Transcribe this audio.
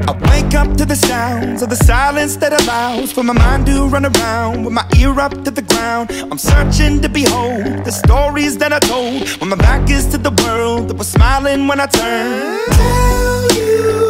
I wake up to the sounds of the silence that allows for my mind to run around with my ear up to the ground. I'm searching to behold the stories that I told when my back is to the world that was smiling when I turned. Tell you